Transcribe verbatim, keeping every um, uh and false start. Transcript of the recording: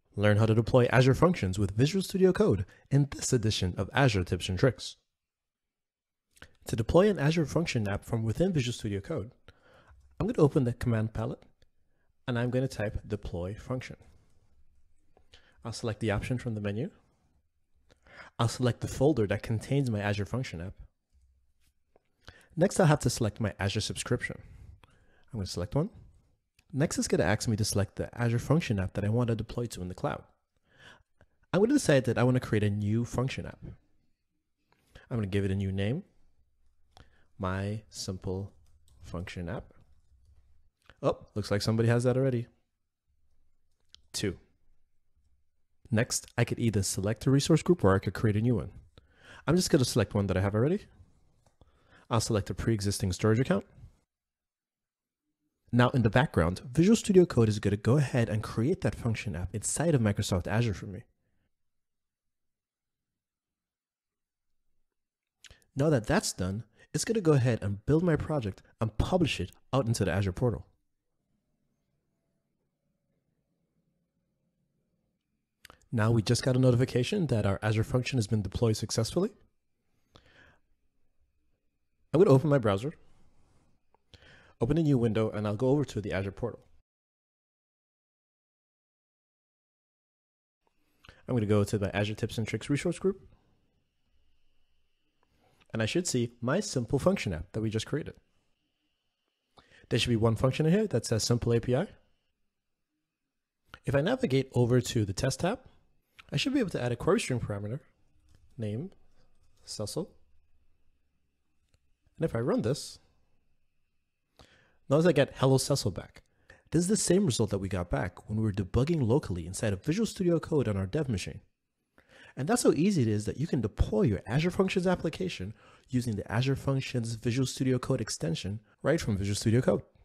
Learn how to deploy Azure Functions with Visual Studio Code in this edition of Azure Tips and Tricks. To deploy an Azure Function app from within Visual Studio Code, I'm going to open the command palette and I'm going to type deploy function. I'll select the option from the menu. I'll select the folder that contains my Azure Function app. Next, I'll have to select my Azure subscription. I'm going to select one. Next, it's going to ask me to select the Azure Function app that I want to deploy to in the cloud. I'm going to decide that I want to create a new function app. I'm going to give it a new name, my simple function app. Oh, looks like somebody has that already. Two. Next, I could either select a resource group or I could create a new one. I'm just going to select one that I have already. I'll select a pre-existing storage account. Now in the background, Visual Studio Code is going to go ahead and create that function app inside of Microsoft Azure for me. Now that that's done, it's going to go ahead and build my project and publish it out into the Azure Portal. Now we just got a notification that our Azure Function has been deployed successfully. I'm going to open my browser, open a new window, and I'll go over to the Azure Portal. I'm going to go to the Azure Tips and Tricks resource group. And I should see my simple function app that we just created. There should be one function in here that says simple A P I. If I navigate over to the test tab, I should be able to add a query string parameter, name, Cecil. And if I run this, notice I get hello Cecil back. This is the same result that we got back when we were debugging locally inside of Visual Studio Code on our dev machine. And that's how easy it is that you can deploy your Azure Functions application using the Azure Functions Visual Studio Code extension right from Visual Studio Code.